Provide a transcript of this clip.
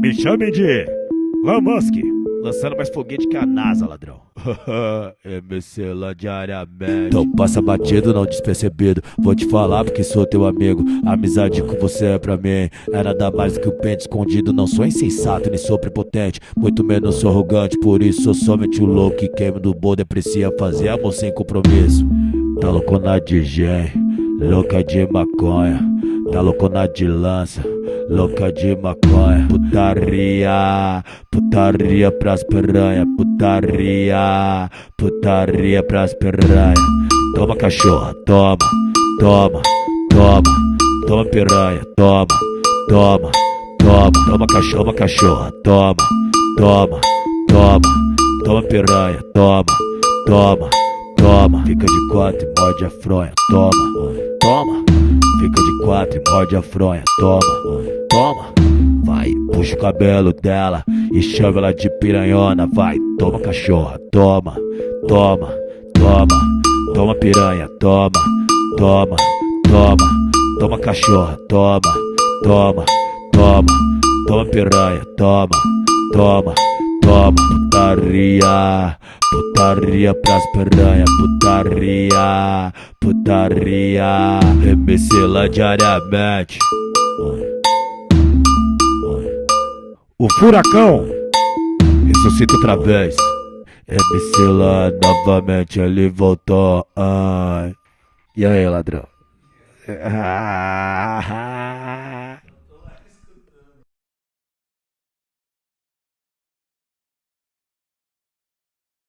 Me chamem de Elon Musk, lançando mais foguete que a NASA, ladrão. MC lá diariamente. Então passa batido, não despercebido. Vou te falar porque sou teu amigo. Amizade com você é pra mim é nada mais do que um pente escondido. Não sou insensato, nem sou prepotente, muito menos sou arrogante. Por isso sou somente o louco que queima do bode. Aprecia fazer amor sem compromisso. Tá loucona de gen, louca de maconha. Tá loucona de lança, louca de maconha. Putaria, putaria pras piranha. Putaria, putaria pras piranha. Toma cachorra, toma, toma, toma. Toma piranha, toma, toma, toma. Toma cachorra, toma, toma, toma. Toma piranha, toma, toma, toma. Fica de quatro e morde a fronha, toma, toma. Fica de quatro e morde a fronha, toma, toma. Vai, puxa o cabelo dela e chama ela de piranhona. Vai, toma cachorra, toma, toma, toma. Toma piranha, toma, toma, toma. Toma cachorra, toma, toma, toma. Toma piranha, toma, toma, toma. Putaria, putaria pras piranha. Putaria, putaria. MC lá diariamente. O furacão ressuscita outra vez. MC lá novamente, ele voltou. Ai. E aí, ladrão?